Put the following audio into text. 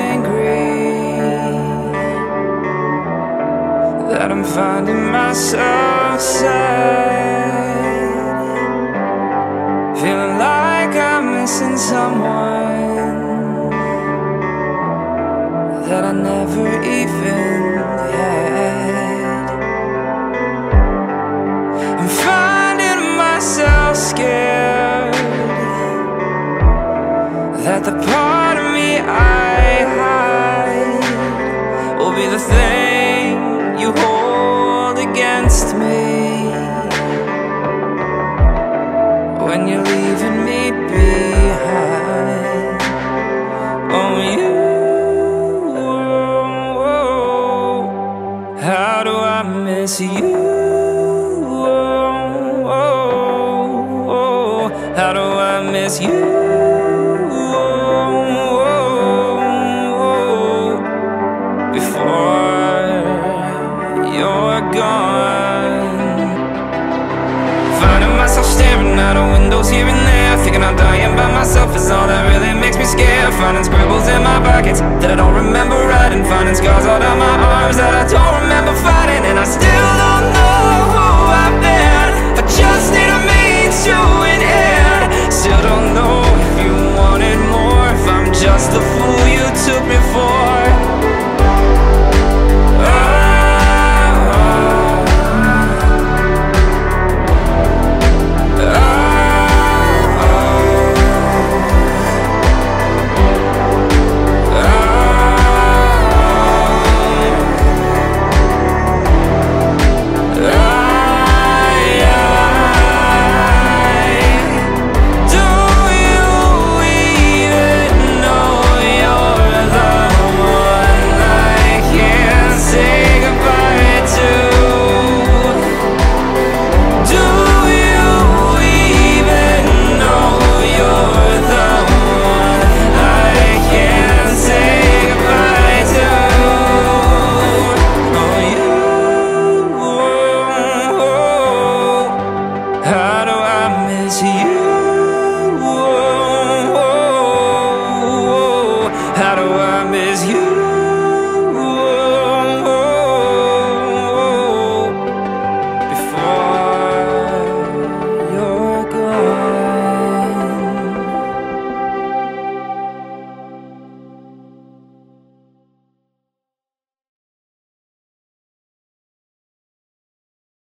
angry that I'm finding myself sad, feeling like I'm missing someone that I never even had. I'm finding myself scared that the part of me I hide will be the thing you hold against me when you're leaving me behind. Oh, you, how do I miss you? How do I miss you? Before you're gone, finding myself staring out of windows here and there, thinking I'm dying by myself is all that really makes me scared. Finding scribbles in my pockets that I don't remember writing, finding scars all down my arms that I don't remember fighting. And I still don't know who I've been, I just need a means to an end. Still don't know if you wanted more, if I'm just the fool you took me for. How do I miss you?